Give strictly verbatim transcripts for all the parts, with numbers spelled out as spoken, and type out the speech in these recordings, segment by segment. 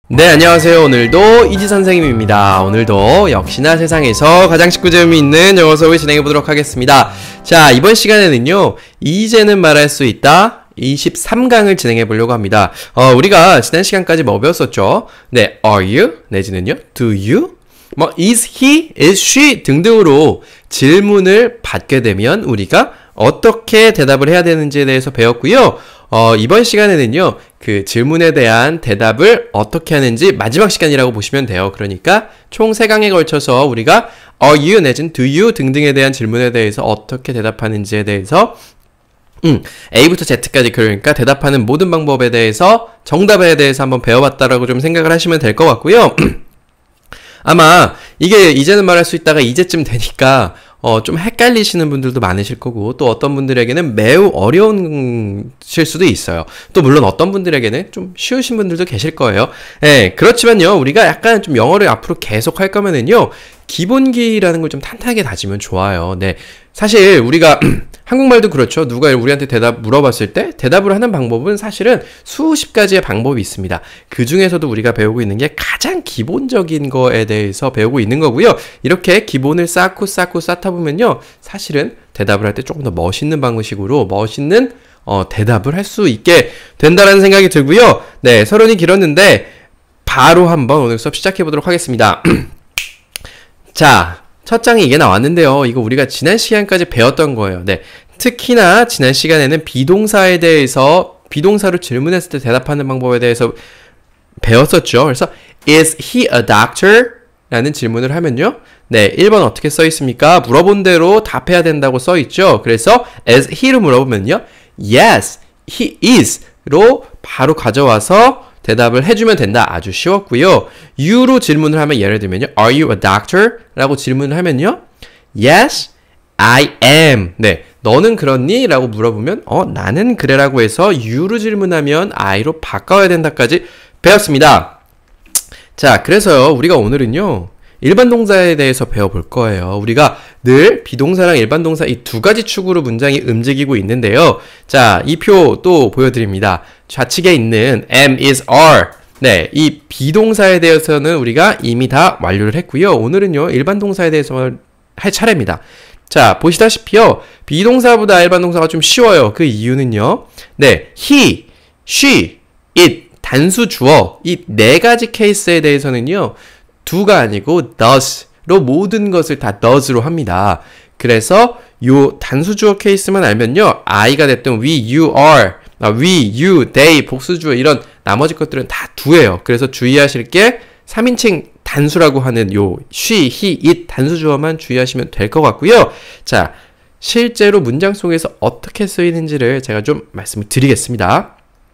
네, 안녕하세요. 오늘도 이지 선생님입니다. 오늘도 역시나 세상에서 가장 쉽고 재미있는 영어 수업을 진행해보도록 하겠습니다. 자, 이번 시간에는요, 이제는 말할 수 있다 이십삼 강을 진행해보려고 합니다. 어, 우리가 지난 시간까지 뭐 배웠었죠? 네, are you? 내지는요, do you? 뭐, is he? is she? 등등으로 질문을 받게 되면 우리가 어떻게 대답을 해야 되는지에 대해서 배웠고요. 어, 이번 시간에는요, 그 질문에 대한 대답을 어떻게 하는지 마지막 시간이라고 보시면 돼요. 그러니까 총 세 강에 걸쳐서 우리가 are you 내지는 do you 등등에 대한 질문에 대해서 어떻게 대답하는지에 대해서 음, A부터 Z까지 그러니까 대답하는 모든 방법에 대해서 정답에 대해서 한번 배워봤다라고 좀 생각을 하시면 될 것 같고요. 아마 이게 이제는 말할 수 있다가 이제쯤 되니까 어, 좀 헷갈리시는 분들도 많으실 거고 또 어떤 분들에게는 매우 어려우실 수도 있어요. 또 물론 어떤 분들에게는 좀 쉬우신 분들도 계실 거예요. 예, 그렇지만요. 우리가 약간 좀 영어를 앞으로 계속 할 거면은요. 기본기라는 걸 좀 탄탄하게 다지면 좋아요. 네. 사실 우리가 한국말도 그렇죠. 누가 우리한테 대답 물어봤을 때 대답을 하는 방법은 사실은 수십 가지의 방법이 있습니다. 그 중에서도 우리가 배우고 있는 게 가장 기본적인 거에 대해서 배우고 있는 거고요. 이렇게 기본을 쌓고 쌓고 쌓다 보면요. 사실은 대답을 할 때 조금 더 멋있는 방식으로 멋있는 어, 대답을 할 수 있게 된다는 생각이 들고요. 네, 서론이 길었는데 바로 한번 오늘 수업 시작해 보도록 하겠습니다. 자, 첫 장에 이게 나왔는데요. 이거 우리가 지난 시간까지 배웠던 거예요. 네. 특히나 지난 시간에는 비동사에 대해서 비동사로 질문했을 때 대답하는 방법에 대해서 배웠었죠. 그래서 is he a doctor? 라는 질문을 하면요. 네, 일 번 어떻게 써 있습니까? 물어본 대로 답해야 된다고 써 있죠. 그래서 as he로 물어보면요. yes, he is 로 바로 가져와서 대답을 해주면 된다. 아주 쉬웠고요. you로 질문을 하면 예를 들면요. Are you a doctor? 라고 질문을 하면요. Yes, I am. 네, 너는 그렇니? 라고 물어보면 어, 나는 그래라고 해서 you로 질문하면 I로 바꿔야 된다까지 배웠습니다. 자, 그래서요. 우리가 오늘은요. 일반 동사에 대해서 배워볼 거예요. 우리가 늘 비동사랑 일반 동사 이 두 가지 축으로 문장이 움직이고 있는데요. 자, 이 표 또 보여드립니다. 좌측에 있는 am, is, are. 네, 이 비동사에 대해서는 우리가 이미 다 완료를 했고요. 오늘은요, 일반 동사에 대해서 할 차례입니다. 자, 보시다시피요. 비동사보다 일반 동사가 좀 쉬워요. 그 이유는요. 네, he, she, it, 단수 주어 이 네 가지 케이스에 대해서는요. do가 아니고 does로 모든 것을 다 does로 합니다. 그래서 요 단수 주어 케이스만 알면요. I가 됐든 we, you, are, we, you, they, 복수주어 이런 나머지 것들은 다 do예요. 그래서 주의하실 게 삼 인칭 단수라고 하는 요 she, he, it 단수 주어만 주의하시면 될 것 같고요. 자, 실제로 문장 속에서 어떻게 쓰이는지를 제가 좀 말씀을 드리겠습니다.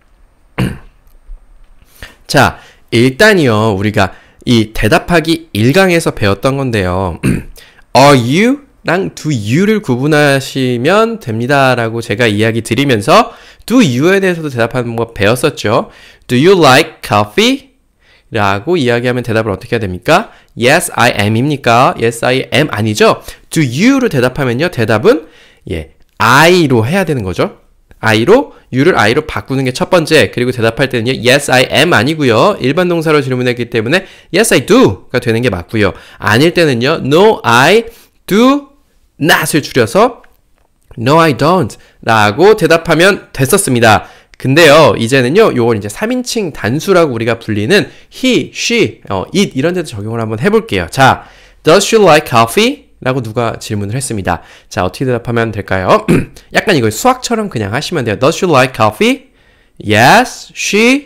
자, 일단이요. 우리가 이 대답하기 일 강에서 배웠던 건데요. Are you? 랑 do you를 구분하시면 됩니다. 라고 제가 이야기 드리면서 do you에 대해서도 대답하는 방법 배웠었죠. Do you like coffee? 라고 이야기하면 대답을 어떻게 해야 됩니까? Yes, I am 입니까? Yes, I am 아니죠? Do you로 대답하면요. 대답은 예, I로 해야 되는 거죠. I로, you를 I로 바꾸는 게 첫 번째. 그리고 대답할 때는요. Yes, I am 아니고요. 일반 동사로 질문했기 때문에 Yes, I do가 되는 게 맞고요. 아닐 때는요. No, I do not을 줄여서 No, I don't 라고 대답하면 됐었습니다. 근데요. 이제는요. 요걸 이제 삼 인칭 단수라고 우리가 불리는 he, she, 어, it 이런 데도 적용을 한번 해볼게요. 자, Does she like coffee? 라고 누가 질문을 했습니다. 자, 어떻게 대답하면 될까요? 약간 이걸 수학처럼 그냥 하시면 돼요. Does she like coffee? Yes, she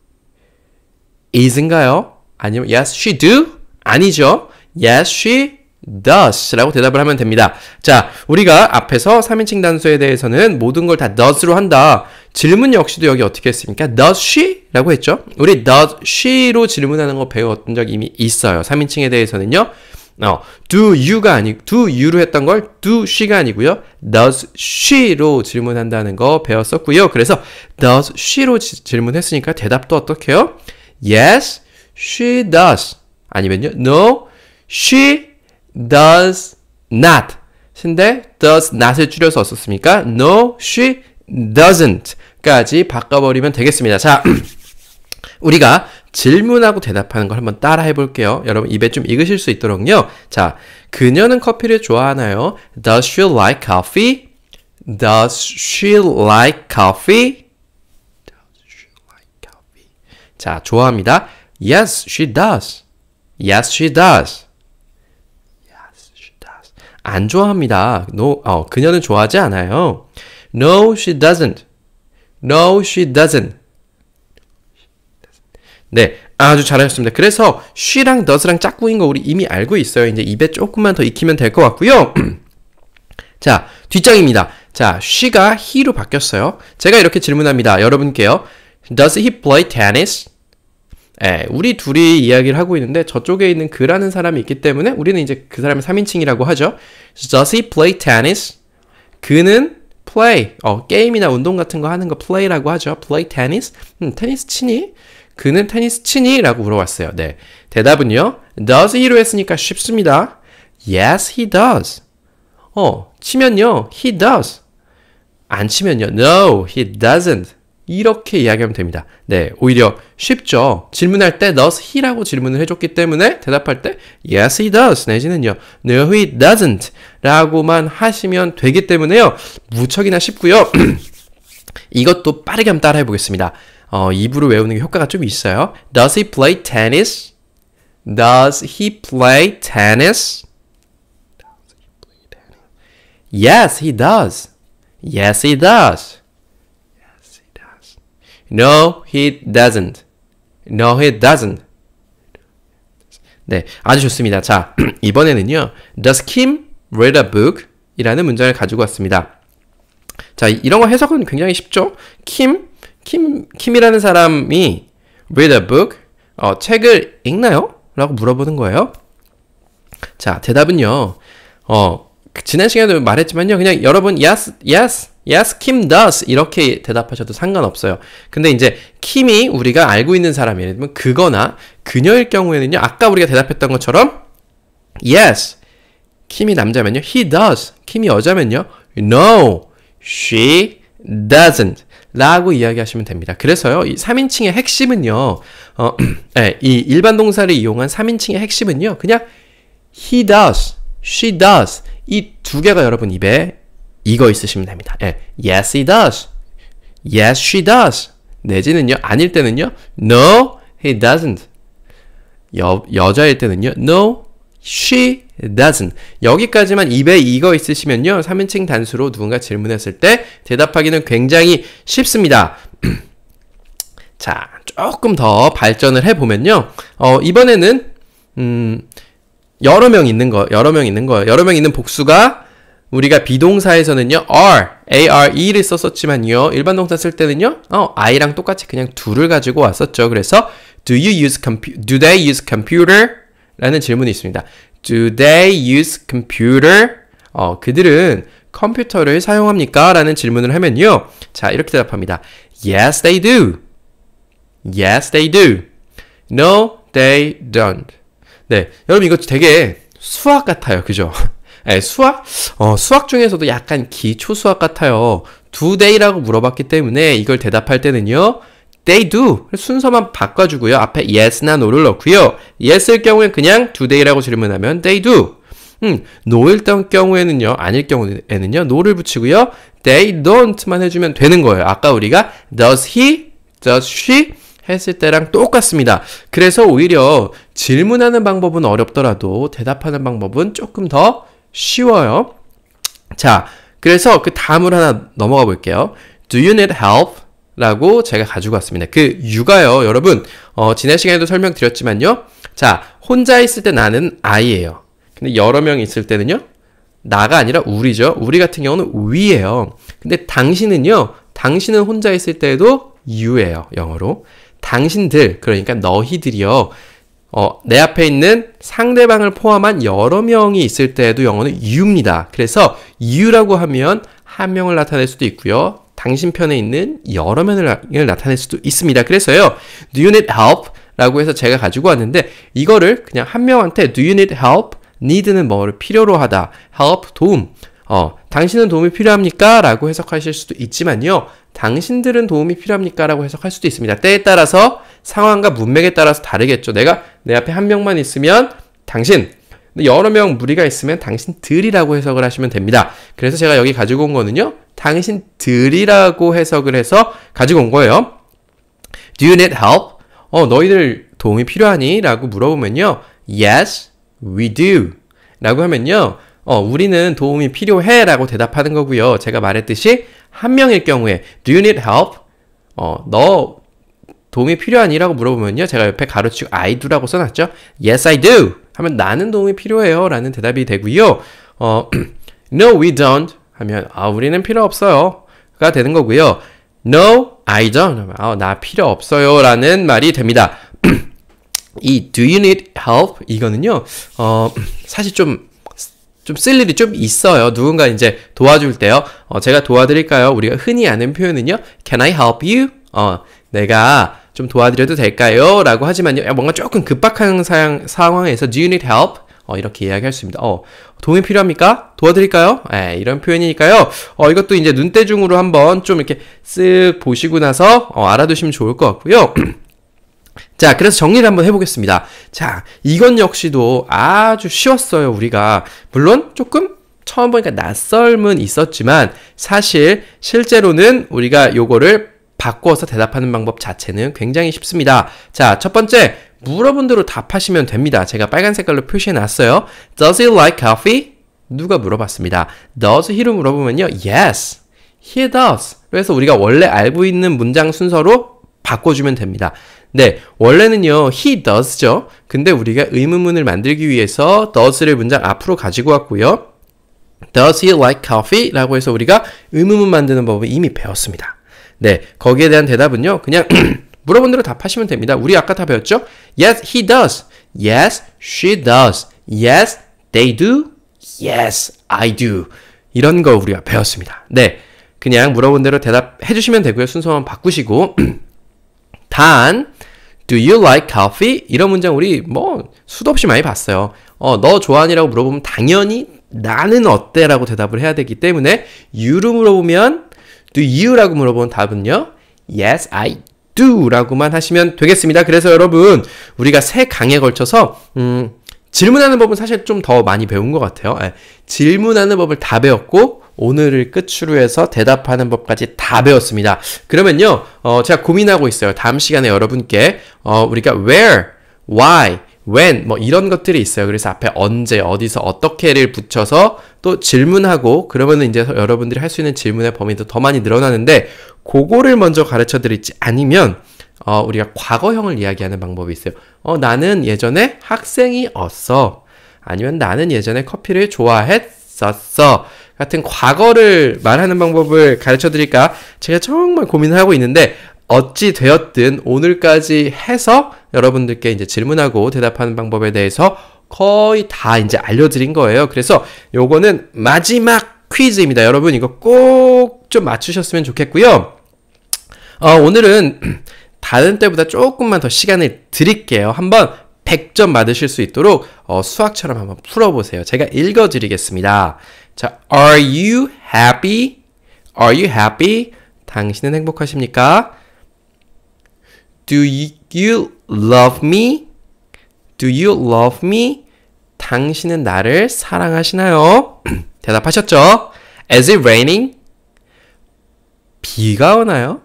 is인가요? 아니면 yes, she do? 아니죠. Yes, she does 라고 대답을 하면 됩니다. 자, 우리가 앞에서 삼 인칭 단수에 대해서는 모든 걸 다 does로 한다. 질문 역시도 여기 어떻게 했습니까? Does she? 라고 했죠. 우리 does she로 질문하는 거 배웠던 적이 이미 있어요. 삼 인칭에 대해서는요. 어, do you가 아니, do you로 했던 걸 do she가 아니고요. does she로 질문한다는 거 배웠었고요. 그래서 does she로 지, 질문했으니까 대답도 어떻게 해요? Yes, she does. 아니면요. No, she does not. 근데 does not을 줄여서 썼습니까? No, she doesn't 까지 바꿔버리면 되겠습니다. 자, 우리가 질문하고 대답하는 걸 한번 따라 해볼게요. 여러분 입에 좀 익으실 수 있도록요. 자, 그녀는 커피를 좋아하나요? Does she like coffee? Does she like coffee? Does she like coffee? 자, 좋아합니다. Yes, she does. Yes, she does. Yes, she does. 안 좋아합니다. No, 어, 그녀는 좋아하지 않아요. No, she doesn't. No, she doesn't. 네, 아주 잘하셨습니다. 그래서 she랑 does랑 짝꿍인 거 우리 이미 알고 있어요. 이제 입에 조금만 더 익히면 될 것 같고요. 자, 뒷장입니다. 자, she가 he로 바뀌었어요. 제가 이렇게 질문합니다. 여러분께요. Does he play tennis? 예, 우리 둘이 이야기를 하고 있는데 저쪽에 있는 그라는 사람이 있기 때문에 우리는 이제 그 사람의 삼인칭이라고 하죠. Does he play tennis? 그는 play, 어, 게임이나 운동 같은 거 하는 거 play라고 하죠. play tennis? 음, 테니스 치니? 그는 테니스 치니? 라고 물어봤어요. 네. 대답은요. Does he로 했으니까 쉽습니다. Yes, he does. 어, 치면요. He does. 안 치면요. No, he doesn't. 이렇게 이야기하면 됩니다. 네, 오히려 쉽죠. 질문할 때 does he라고 질문을 해줬기 때문에 대답할 때 yes, he does 내지는요. No, he doesn't 라고만 하시면 되기 때문에요. 무척이나 쉽고요. 이것도 빠르게 한번 따라 해보겠습니다. 어, 입으로 외우는 게 효과가 좀 있어요. Does he play tennis? Does he play tennis? Yes, he does. Yes, he does. Yes, he does. No, he doesn't. No, he doesn't. 네, 아주 좋습니다. 자, 이번에는요. Does Kim read a book? 이라는 문장을 가지고 왔습니다. 자, 이런 거 해석은 굉장히 쉽죠? Kim, Kim, Kim이라는 사람이 read a book? 어, 책을 읽나요? 라고 물어보는 거예요. 자, 대답은요. 어, 지난 시간에도 말했지만요. 그냥 여러분 yes, yes, yes, Kim does 이렇게 대답하셔도 상관없어요. 근데 이제 킴이 우리가 알고 있는 사람, 예를 들면 그거나 그녀일 경우에는요. 아까 우리가 대답했던 것처럼 yes, 킴이 남자면요. he does, 킴이 여자면요. no, she doesn't 라고 이야기하시면 됩니다. 그래서요. 이 삼인칭의 핵심은요. 어, 네, 이 일반 동사를 이용한 삼인칭의 핵심은요. 그냥 he does, she does 이 두 개가 여러분 입에 익어 있으시면 됩니다. 예. Yes, he does. Yes, she does. 내지는요. 아닐 때는요. No, he doesn't. 여, 여자일 때는요. No, she doesn't. 여기까지만 입에 익어 있으시면요. 삼인칭 단수로 누군가 질문했을 때 대답하기는 굉장히 쉽습니다. 자, 조금 더 발전을 해보면요. 어, 이번에는 음, 여러 명 있는 거, 여러 명 있는 거예요. 여러 명 있는 복수가 우리가 비동사에서는요, are, are를 썼었지만요, 일반 동사 쓸 때는요, 어, I랑 똑같이 그냥 do를 가지고 왔었죠. 그래서, do you use compu- do they use computer? 라는 질문이 있습니다. Do they use computer? 어, 그들은 컴퓨터를 사용합니까? 라는 질문을 하면요, 자, 이렇게 대답합니다. Yes, they do. Yes, they do. No, they don't. 네, 여러분 이거 되게 수학 같아요. 그죠? 네, 수학? 어, 수학 중에서도 약간 기초 수학 같아요. do they라고 물어봤기 때문에 이걸 대답할 때는요. they do. 순서만 바꿔주고요. 앞에 yes나 no를 넣고요. yes일 경우엔 그냥 do they라고 질문하면 they do. 음, no일 경우에는요. 아닐 경우에는요. no를 붙이고요. they don't만 해주면 되는 거예요. 아까 우리가 does he, does she 했을 때랑 똑같습니다. 그래서 오히려 질문하는 방법은 어렵더라도 대답하는 방법은 조금 더 쉬워요. 자, 그래서 그 다음으로 하나 넘어가 볼게요. Do you need help? 라고 제가 가지고 왔습니다. 그 you가요, 여러분, 어, 지난 시간에도 설명드렸지만요. 자, 혼자 있을 때 나는 I예요. 근데 여러 명이 있을 때는요, 나가 아니라 우리죠. 우리 같은 경우는 we예요. 근데 당신은요, 당신은 혼자 있을 때에도 you예요, 영어로. 당신들, 그러니까 너희들이요. 어, 내 앞에 있는 상대방을 포함한 여러 명이 있을 때에도 영어는 you입니다. 그래서 you라고 하면 한 명을 나타낼 수도 있고요. 당신 편에 있는 여러 명을 나타낼 수도 있습니다. 그래서요. Do you need help? 라고 해서 제가 가지고 왔는데 이거를 그냥 한 명한테 Do you need help? need는 뭐를 필요로 하다. help, 도움. 어, 당신은 도움이 필요합니까? 라고 해석하실 수도 있지만요. 당신들은 도움이 필요합니까? 라고 해석할 수도 있습니다. 때에 따라서 상황과 문맥에 따라서 다르겠죠. 내가 내 앞에 한 명만 있으면 당신, 여러 명 무리가 있으면 당신들이라고 해석을 하시면 됩니다. 그래서 제가 여기 가지고 온 거는요. 당신들이라고 해석을 해서 가지고 온 거예요. Do you need help? 어, 너희들 도움이 필요하니? 라고 물어보면요. Yes, we do. 라고 하면요. 어, 우리는 도움이 필요해 라고 대답하는 거고요. 제가 말했듯이 한 명일 경우에 Do you need help? 어, 너 도움이 필요하니? 라고 물어보면요. 제가 옆에 가로치고 I do라고 써놨죠. Yes, I do. 하면 나는 도움이 필요해요 라는 대답이 되고요. 어, No, we don't. 하면 아, 우리는 필요 없어요. 가 되는 거고요. No, I don't. 아, 나 필요 없어요 라는 말이 됩니다. 이 Do you need help? 이거는요. 어, 사실 좀 좀 쓸 일이 좀 있어요. 누군가 이제 도와줄 때요. 어, 제가 도와드릴까요? 우리가 흔히 아는 표현은요. Can I help you? 어, 내가 좀 도와드려도 될까요? 라고 하지만요. 뭔가 조금 급박한 사양, 상황에서 Do you need help? 어, 이렇게 이야기할 수 있습니다. 어, 도움이 필요합니까? 도와드릴까요? 에, 이런 표현이니까요. 어, 이것도 이제 눈대중으로 한번 좀 이렇게 쓱 보시고 나서 어, 알아두시면 좋을 것 같고요. 자, 그래서 정리를 한번 해보겠습니다. 자, 이건 역시도 아주 쉬웠어요, 우리가. 물론 조금 처음 보니까 낯설음은 있었지만 사실 실제로는 우리가 요거를 바꿔서 대답하는 방법 자체는 굉장히 쉽습니다. 자, 첫 번째, 물어본 대로 답하시면 됩니다. 제가 빨간 색깔로 표시해 놨어요. Does he like coffee? 누가 물어봤습니다. Does he로 물어보면요. Yes, he does. 그래서 우리가 원래 알고 있는 문장 순서로 바꿔주면 됩니다. 네, 원래는요, he does죠. 근데 우리가 의문문을 만들기 위해서 does를 문장 앞으로 가지고 왔고요. Does he like coffee? 라고 해서 우리가 의문문 만드는 법을 이미 배웠습니다. 네, 거기에 대한 대답은요, 그냥 물어본 대로 답하시면 됩니다. 우리 아까 다 배웠죠? Yes, he does. Yes, she does. Yes, they do. Yes, I do. 이런 거 우리가 배웠습니다. 네, 그냥 물어본 대로 대답해 주시면 되고요. 순서만 바꾸시고. 단, do you like coffee? 이런 문장 우리 뭐 수도 없이 많이 봤어요. 어, 너 좋아하니라고 물어보면 당연히 나는 어때? 라고 대답을 해야 되기 때문에 you로 물어보면 do you? 라고 물어보면 답은요. Yes, I do 라고만 하시면 되겠습니다. 그래서 여러분 우리가 세 강에 걸쳐서 음, 질문하는 법은 사실 좀 더 많이 배운 것 같아요. 예, 질문하는 법을 다 배웠고 오늘을 끝으로 해서 대답하는 법까지 다 배웠습니다. 그러면요, 어, 제가 고민하고 있어요. 다음 시간에 여러분께, 어, 우리가 where, why, when, 뭐 이런 것들이 있어요. 그래서 앞에 언제, 어디서, 어떻게를 붙여서 또 질문하고, 그러면은 이제 여러분들이 할 수 있는 질문의 범위도 더 많이 늘어나는데, 그거를 먼저 가르쳐 드릴지 아니면, 어, 우리가 과거형을 이야기하는 방법이 있어요. 어, 나는 예전에 학생이었어. 아니면 나는 예전에 커피를 좋아했었어. 같은 과거를 말하는 방법을 가르쳐 드릴까? 제가 정말 고민을 하고 있는데 어찌 되었든 오늘까지 해서 여러분들께 이제 질문하고 대답하는 방법에 대해서 거의 다 이제 알려드린 거예요. 그래서 요거는 마지막 퀴즈입니다. 여러분 이거 꼭 좀 맞추셨으면 좋겠고요. 어, 오늘은 다른 때보다 조금만 더 시간을 드릴게요. 한번 백 점 받으실 수 있도록 어, 수학처럼 한번 풀어보세요. 제가 읽어드리겠습니다. 자, are you happy? Are you happy? 당신은 행복하십니까? Do you love me? Do you love me? 당신은 나를 사랑하시나요? 대답하셨죠? Is it raining? 비가 오나요?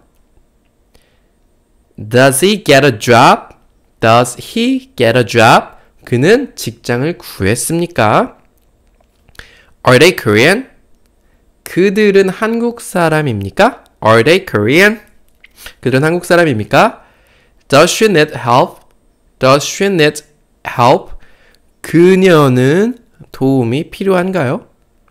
Does he get a job? Does he get a job? 그는 직장을 구했습니까? Are they Korean? 그들은 한국 사람입니까? Are they Korean? 그들은 한국 사람입니까? Does she need help? Does she need help? 그녀는 도움이 필요한가요?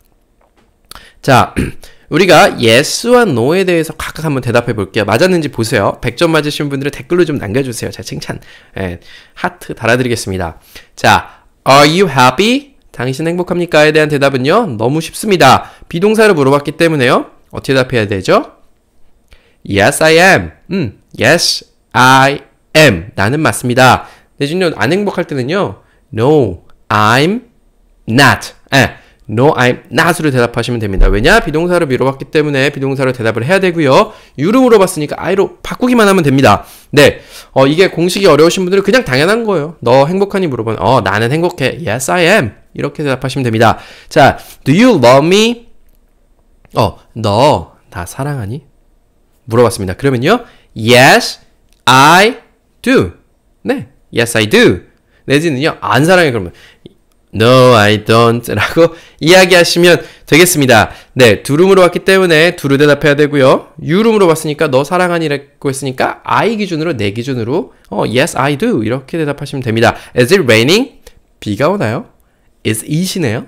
자, 우리가 yes와 no에 대해서 각각 한번 대답해 볼게요. 맞았는지 보세요. 백 점 맞으신 분들은 댓글로 좀 남겨주세요. 제가 칭찬, 예, 하트 달아드리겠습니다. 자, are you happy? 당신 행복합니까?에 대한 대답은요. 너무 쉽습니다. 비동사를 물어봤기 때문에요. 어떻게 대답해야 되죠? Yes, I am. 음, yes, I am. 나는 맞습니다. 대신에 안 행복할 때는요. No, I'm not. 예, No, I'm not으로 대답하시면 됩니다. 왜냐? 비동사로 물어봤기 때문에 비동사로 대답을 해야 되고요. you로 물어봤으니까 I로 바꾸기만 하면 됩니다. 네, 어, 이게 공식이 어려우신 분들은 그냥 당연한 거예요. 너 행복하니 물어보면 어, 나는 행복해. Yes, I am. 이렇게 대답하시면 됩니다. 자, do you love me? 어, 너 나 사랑하니? 물어봤습니다. 그러면요, Yes, I do. 네, Yes, I do. 내지는요, 안 사랑해. 그러면 No, I don't 라고 이야기하시면 되겠습니다. 네, do로 물어봤기 때문에 do로 대답해야 되고요. you로 물어봤으니까 너 사랑하니라고 했으니까 I 기준으로, 내 기준으로 어, Yes, I do 이렇게 대답하시면 됩니다. Is it raining? 비가 오나요? Is it이네요.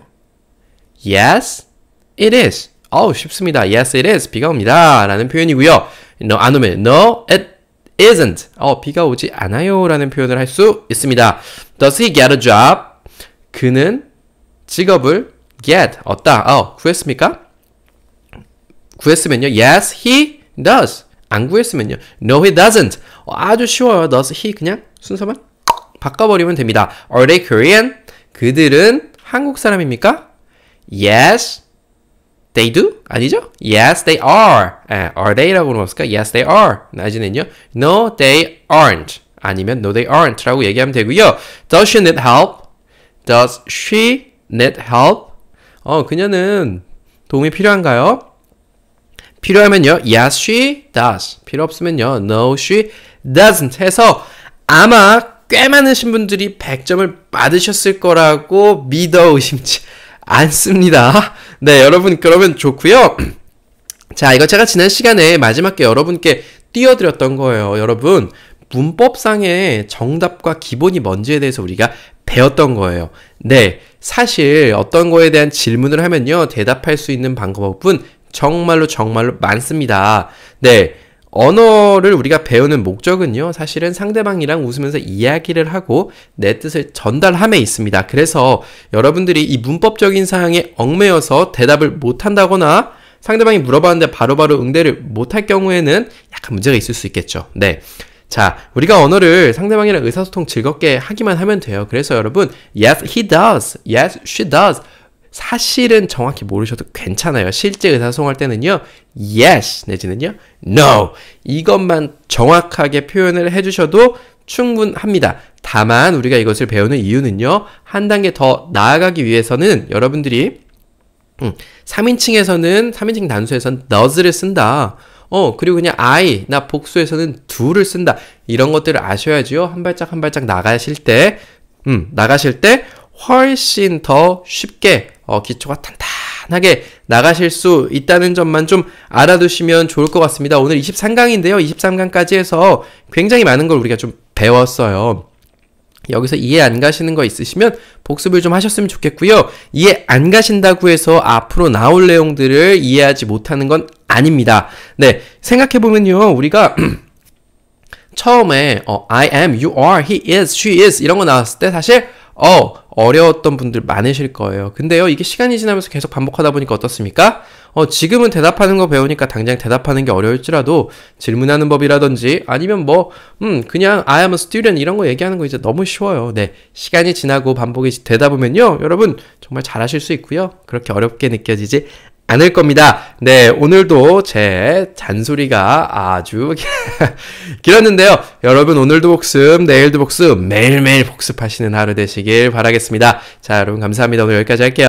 Yes, it is. 어우, 쉽습니다. Yes, it is. 비가 옵니다. 라는 표현이고요. No, 안 오면 No, it isn't. 어, 비가 오지 않아요. 라는 표현을 할 수 있습니다. Does he get a job? 그는 직업을 get, 얻다. 어, 구했습니까? 구했으면요. Yes, he does. 안 구했으면요. No, he doesn't. 어, 아주 쉬워요. Does he 그냥 순서만 바꿔버리면 됩니다. Are they Korean? 그들은 한국 사람입니까? Yes, they do? 아니죠? Yes, they are. 에, are they라고 물어봤을까? Yes, they are. 나중에는요. No, they aren't. 아니면 no, they aren't 라고 얘기하면 되고요. Does she need help? Does she need help? 어, 그녀는 도움이 필요한가요? 필요하면요. Yes, she does. 필요 없으면요. No, she doesn't 해서 아마 꽤 많으신 분들이 백 점을 받으셨을 거라고 믿어 의심치 않습니다. 네, 여러분 그러면 좋고요. 자, 이거 제가 지난 시간에 마지막에 여러분께 띄워드렸던 거예요. 여러분, 문법상의 정답과 기본이 뭔지에 대해서 우리가 배웠던 거예요. 네, 사실 어떤 거에 대한 질문을 하면요, 대답할 수 있는 방법은 정말로 정말로 많습니다. 네, 언어를 우리가 배우는 목적은요, 사실은 상대방이랑 웃으면서 이야기를 하고 내 뜻을 전달함에 있습니다. 그래서 여러분들이 이 문법적인 사항에 얽매여서 대답을 못한다거나 상대방이 물어봤는데 바로바로 응대를 못할 경우에는 약간 문제가 있을 수 있겠죠. 네. 자, 우리가 언어를 상대방이랑 의사소통 즐겁게 하기만 하면 돼요. 그래서 여러분, yes, he does. Yes, she does. 사실은 정확히 모르셔도 괜찮아요. 실제 의사소통할 때는요, yes 내지는요, no. 이것만 정확하게 표현을 해주셔도 충분합니다. 다만 우리가 이것을 배우는 이유는요, 한 단계 더 나아가기 위해서는 여러분들이 음, 삼인칭에서는, 삼인칭 단수에서는 does를 쓴다. 어, 그리고 그냥 I, 나 복수에서는 do를 쓴다. 이런 것들을 아셔야지요. 한 발짝 한 발짝 나가실 때, 음, 나가실 때 훨씬 더 쉽게, 어, 기초가 탄탄하게 나가실 수 있다는 점만 좀 알아두시면 좋을 것 같습니다. 오늘 이십삼 강인데요. 이십삼 강까지 해서 굉장히 많은 걸 우리가 좀 배웠어요. 여기서 이해 안 가시는 거 있으시면 복습을 좀 하셨으면 좋겠고요. 이해 안 가신다고 해서 앞으로 나올 내용들을 이해하지 못하는 건 아닙니다. 네, 생각해보면요. 우리가 처음에 어, I am, you are, he is, she is 이런 거 나왔을 때 사실 어, 어려웠던 분들 많으실 거예요. 근데요, 이게 시간이 지나면서 계속 반복하다 보니까 어떻습니까? 어, 지금은 대답하는 거 배우니까 당장 대답하는 게 어려울지라도 질문하는 법이라든지 아니면 뭐, 음, 그냥 I am a student 이런 거 얘기하는 거 이제 너무 쉬워요. 네. 시간이 지나고 반복이 되다 보면요, 여러분 정말 잘하실 수 있고요. 그렇게 어렵게 느껴지지 않을 겁니다. 네, 오늘도 제 잔소리가 아주 길었는데요. 여러분 오늘도 복습, 내일도 복습, 매일매일 복습하시는 하루 되시길 바라겠습니다. 자, 여러분 감사합니다. 오늘 여기까지 할게요.